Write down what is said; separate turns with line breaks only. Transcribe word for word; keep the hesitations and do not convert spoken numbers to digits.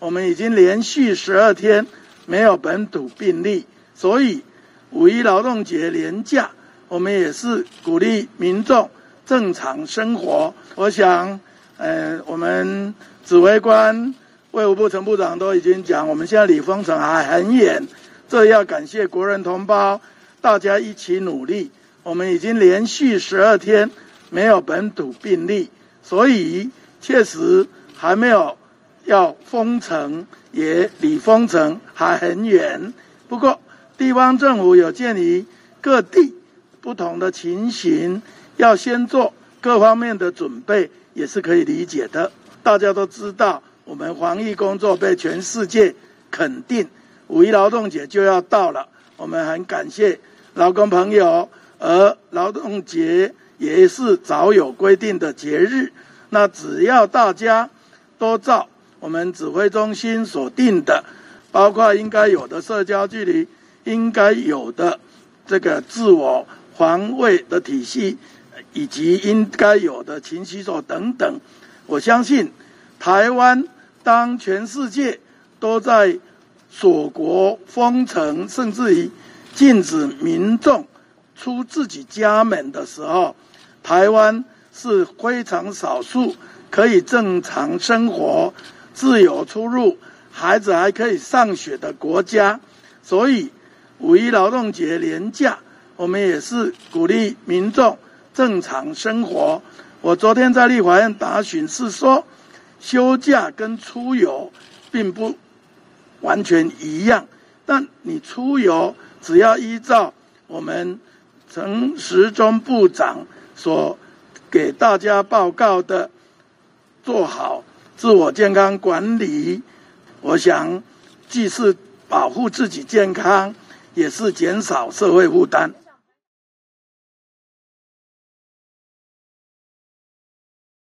我们已经连续十二天没有本土病例，所以五一劳动节连假，我们也是鼓励民众正常生活。我想，呃，我们指挥官、卫福部陈部长都已经讲，我们现在离封城还很远，这要感谢国人同胞，大家一起努力。我们已经连续十二天没有本土病例，所以确实还没有要封城，也离封城还很远。不过地方政府有鉴于各地不同的情形，要先做各方面的准备，也是可以理解的。大家都知道，我们防疫工作被全世界肯定，五一劳动节就要到了，我们很感谢劳工朋友，而劳动节也是早有规定的节日，那只要大家都照我们指挥中心所定的，包括应该有的社交距离，应该有的这个自我防卫的体系，以及应该有的勤洗手等等，我相信台湾当全世界都在锁国封城，甚至于禁止民众出自己家门的时候，台湾是非常少数可以正常生活、自由出入，孩子还可以上学的国家。所以五一劳动节连假，我们也是鼓励民众正常生活。我昨天在立法院答询是说，休假跟出游并不完全一样，但你出游只要依照我们陈时中部长所给大家报告的，做好自我健康管理，我想既是保护自己健康，也是减少社会负担。